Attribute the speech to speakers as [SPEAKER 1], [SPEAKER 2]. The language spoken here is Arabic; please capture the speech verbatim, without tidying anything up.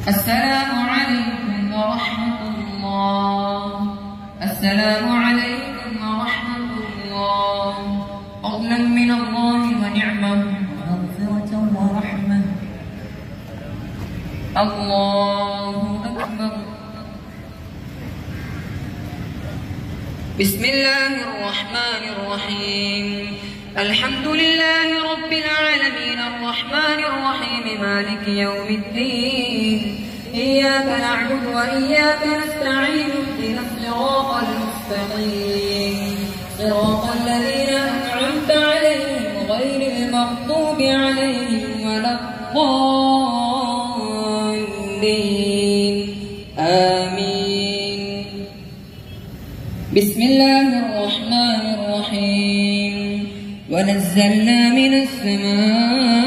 [SPEAKER 1] السلام عليكم ورحمة الله. السلام عليكم ورحمة الله. فضلا من الله ونعمة ومغفرة ورحمة. الله أكبر. بسم الله الرحمن الرحيم. الحمد لله رب العالمين الرحمن الرحيم مالك يوم الدين. إياك نعبد وإياك نستعين اهدنا الصراط المستقيم صراط الذين أنعمت عليهم غير المغضوب عليهم ولا الضالين آمين. بسم الله الرحمن الرحيم. ونزلنا من السماء